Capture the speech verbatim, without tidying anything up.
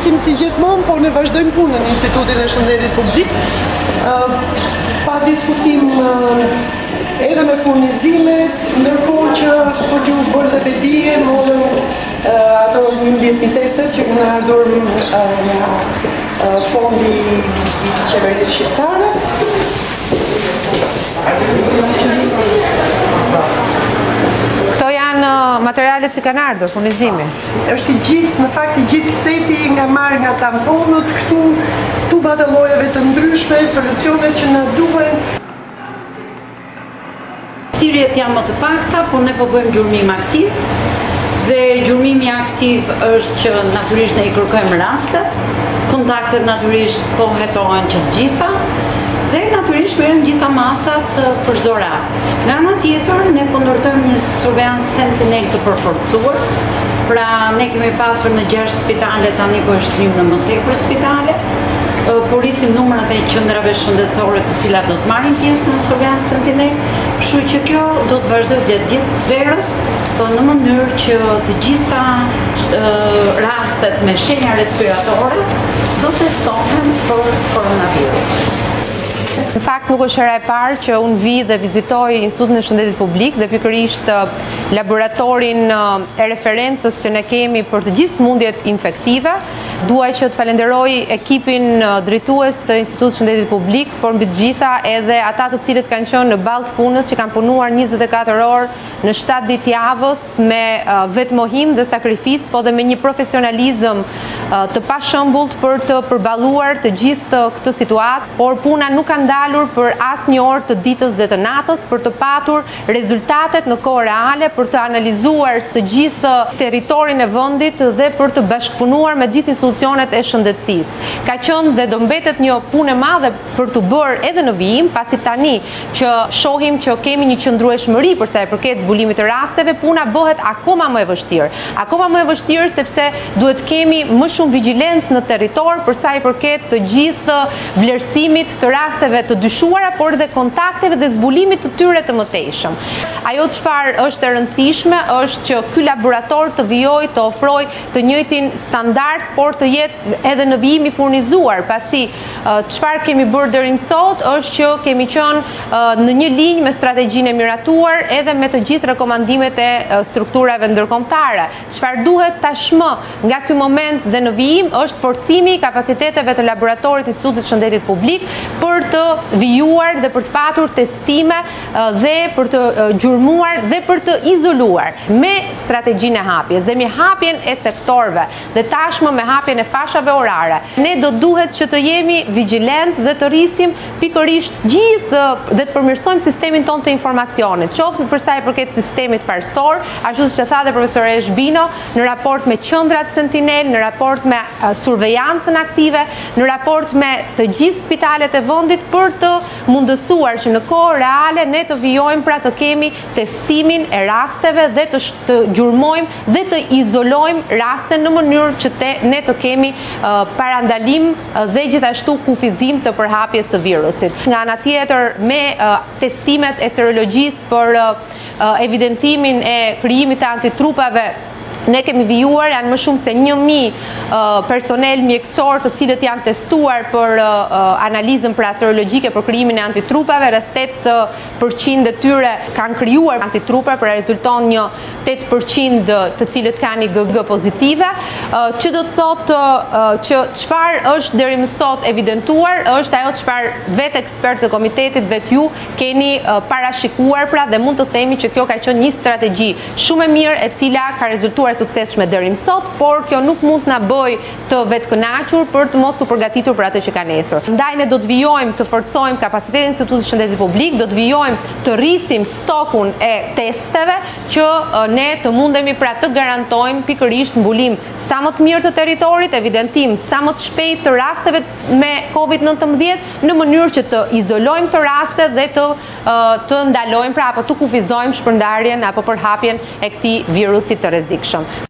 ishim si gjithmonë, por ne vazhdojmë punën në Institutin e Shëndetit Publik, pa diskutim edhe me furnizimet, ndërkohë që për që u bërë dhe bedije, modën ato njëmbëdhjetë mijë testet që në ardhur nga fondi i qeverisë shqiptare. Këto janë materialet që kanë ardhur, furnizimi? Është i gjithë, në fakt i gjithë seti nga marrë nga tamponët, këtu, tubat e llojeve të ndryshme, solucionet që na duhen. Thirrjet janë më të pakta, por ne po bëjmë gjurmim aktiv. Dhe gjurmimi aktiv është që natyrisht ne i kërkojmë raste, kontaktet natyrisht po hetohen që të gjitha, dhe natyrisht bëjmë gjitha masat për çdo rast. Nga ana tjetër, ne po ndërtojmë një survellancë sentinel të përforcuar. Pra ne kemi pasur në gjashtë spitale, tani po e shtrim në më tepër spitale. Porisim numrat e qendrave shëndetësore të cilat do të marrin pjesë në survellancë sentinel. Kështu që kjo do të vazhdojë gjatë gjithë verës, në mënyrë që të gjitha rastet me shenja respiratore do testohen për koronavirus. Në fakt nuk është hera e parë që unë vi dhe vizitoj Institutin e Shëndetit Publik dhe pikërisht laboratorin e referencës që ne kemi për të gjithë sëmundjet infektive. Duaj që të falenderoj ekipin drejtues të Institutit të Shëndetit Publik, por mbi të gjitha edhe ata të cilët kanë qenë në ballë të punës, që kanë punuar njëzet e katër orë në shtatë ditë javës me vetmohim dhe sakrificë, po dhe me një profesionalizëm të pashëmbullt për të përballuar të gjithë këtë situatë, por puna nuk ka ndalur për asnjë orë të ditës dhe të natës për të patur rezultatet në kohë reale, për të analizuar të gjithë territorin e vendit dhe për të bashkëpunuar me gjithë institucionet e shëndetësisë. Ka qenë dhe do mbetet një punë e madhe për të bërë edhe në vijim, pasi tani që shohim që kemi një qëndrueshmëri për sa i përket zbulimit të rasteve, puna bëhet akoma më e vështirë. Akoma më e vështirë sepse duhet kemi më shumë vigjilencë në territor për sa i përket të gjithë vlerësimit të rasteve të dyshuara, por dhe kontakteve dhe zbulimit të tyre të mëtejshëm. Ajo çfarë është e rëndësishme është që ky laborator të vijojë të ofrojë të njëjtin standard, por të jetë edhe në vijim i furnizuar, pasi çfarë kemi bërë deri më sot është që kemi qenë në një linjë me strategjinë e miratuar edhe me të gjithë rekomandimet e strukturave ndërkombëtare. Çfarë duhet tashmë nga ky moment dhe në vijim është forcimi i kapaciteteve të laboratorit të Institutit të Shëndetit Publik për të vijuar dhe për të patur testime dhe për të gjurmuar dhe për të izoluar me strategjinë e hapjes dhe me hapjen e sektorëve dhe tashmë me hapjen e fashave orare. Ne do duhet që të jemi vigjilent dhe të rrisim pikërisht gjithë dhe të përmirësojmë sistemin tonë të informacionit, qoftë për sa i përket sistemit parsor, ashtu siç e tha dhe profesor Eshbino, në raport me qendrat sentinel, në raport me survejancën aktive, në raport me të gjithë spitalet e vendit për të mundësuar që në kohë reale ne të vijojmë pra të kemi testimin e rasteve dhe të, të gjurmojmë dhe të izolojmë raste në mënyrë që te, ne të kemi uh, parandalim uh, dhe gjithashtu kufizim të përhapjes së virusit. Nga ana tjetër me uh, testimet e serologjisë për uh, uh, evidentimin e krijimit të antitrupave, ne kemi vijuar, janë më shumë se një mijë uh, personel mjekësor të cilët janë testuar për uh, analizën pra serologjike për krijimin e antitrupave, rreth tetë përqind e tyre kanë krijuar antitrupa, pra rezulton një tetë përqind të cilët kanë I G G pozitive, uh, që do të thotë uh, që çfarë është deri më sot evidentuar, është ajo çfarë vetë ekspertë të komitetit, vetë ju keni uh, parashikuar, pra dhe mund të themi që kjo ka qenë një strategji shumë e mirë e cila ka rezultuar suksesshme deri më sot, por kjo nuk mund të na bëj të vetkënaqur për të mos u përgatitur për atë që ka nesër. Ndaj ne do të vijojmë të forcojmë kapacitetin e Institutit të Shëndetit Publik, do të vijojmë të rrisim stokun e testeve që ne të mundemi pra të garantojmë pikërisht mbulim sa më të mirë të territorit, evidentim sa më të shpejt të rasteve me COVID nëntëmbëdhjetë në mënyrë që të izolojmë të raste dhe të të ndalojmë pra apo të kufizojmë shpërndarjen apo përhapjen e këtij virusi të rrezikshëm.